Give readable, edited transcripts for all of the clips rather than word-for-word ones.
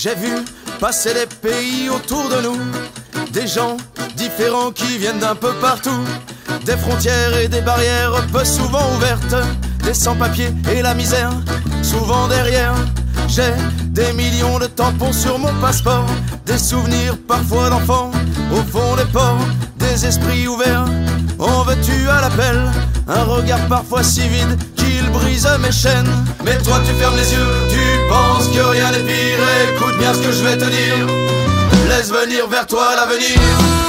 J'ai vu passer les pays autour de nous, des gens différents qui viennent d'un peu partout, des frontières et des barrières peu souvent ouvertes, des sans-papiers et la misère souvent derrière. J'ai des millions de tampons sur mon passeport, des souvenirs parfois d'enfants au fond des ports, des esprits ouverts. En veux-tu à l'appel, un regard parfois si vide qu'il brise mes chaînes. Mais toi tu fermes les yeux, tu penses que rien n'est pire. Écoute bien ce que je vais te dire, laisse venir vers toi l'avenir.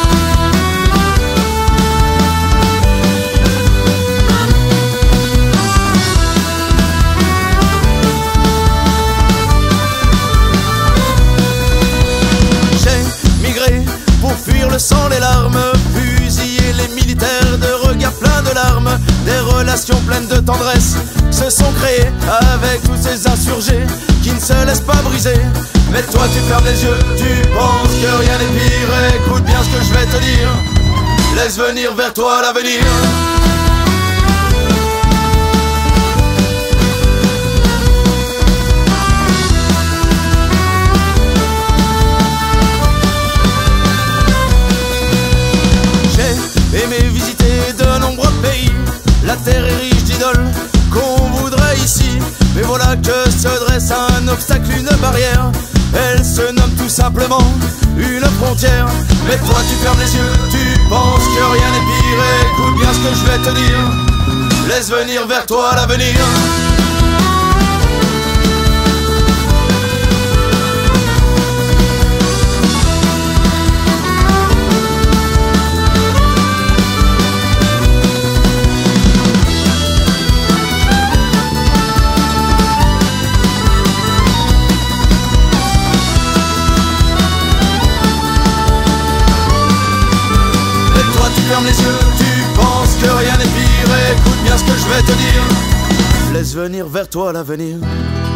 J'ai migré pour fuir le sang, les larmes, fusiller les militaires de regards pleins de larmes. Des relations pleines de tendresse se sont créées avec tous ces insurgés qui ne se laissent pas briser. Mais toi tu fermes les yeux, tu penses que rien n'est pire. Écoute bien ce que je vais te dire, laisse venir vers toi l'avenir. Aimé visiter de nombreux pays, la terre est riche d'idoles qu'on voudrait ici. Mais voilà que se dresse un obstacle, une barrière. Elle se nomme tout simplement une frontière. Mais toi tu fermes les yeux, tu penses que rien n'est pire. Écoute bien ce que je vais te dire, laisse venir vers toi l'avenir. Ferme les yeux, tu penses que rien n'est pire. Écoute bien ce que je vais te dire, laisse venir vers toi l'avenir.